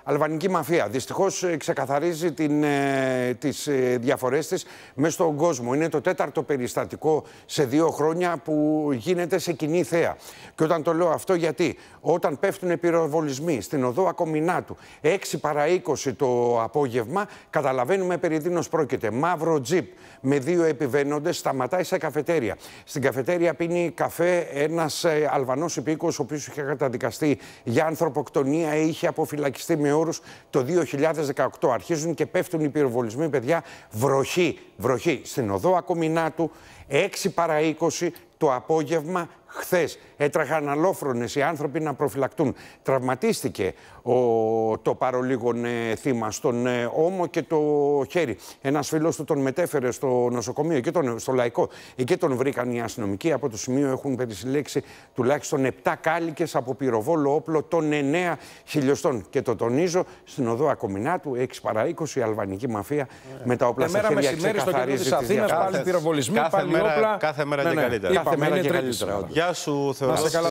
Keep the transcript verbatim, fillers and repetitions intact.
αλβανική μαφία. Δυστυχώς ξεκαθαρίζει την, ε, τις ε, διαφορές της μέσα στον κόσμο. Είναι το τέταρτο περιστατικό σε δύο χρόνια που γίνεται σε κοινή θέα. Και όταν το λέω αυτό, γιατί όταν πέφτουν πυροβολισμοί στην οδό Ακομινάτου έξι παρά είκοσι το απόγευμα, καταλαβαίνουμε περί τίνος πρόκειται. Μαύρο τζιπ με δύο επιβαίνοντες σταματάει σε καφετέρια. Στην καφετέρια πίνει καφέ ένας ε, Αλβανός υπήκοος, ο οποίος είχε καταδικαστεί για ανθρωποκτονία, είχε αποφυλακιστεί με όρους το δύο χιλιάδες δεκαοκτώ. Αρχίζουν και πέφτουν οι πυροβολισμοί, παιδιά. Βροχή, βροχή στην οδό Ακομινάτου, έξι παρά είκοσι το απόγευμα χθες. Έτρεχαν αλόφρονες οι άνθρωποι να προφυλακτούν. Τραυματίστηκε ο, το παρολίγων ε, θύμα στον ε, ώμο και το χέρι. Ένας φίλος του τον μετέφερε στο νοσοκομείο και τον, στο Λαϊκό. Εκεί τον βρήκαν οι αστυνομικοί. Από το σημείο έχουν περισυλλέξει τουλάχιστον επτά κάλικες από πυροβόλο όπλο των εννέα χιλιοστών. Και το τονίζω, στην οδό Ακομινάτου, έξι παρά είκοσι, η αλβανική μαφία yeah. με τα όπλα στα χέρια ξεκαθαρίζει. Στο κέντρο της Αθήνας, πάλι πυροβολισμοί, πάλι όπλα. Κάθε μέρα και καλύτερα. Κάθε μέρα και καλύτερα. Γεια σου, Θεοδόση.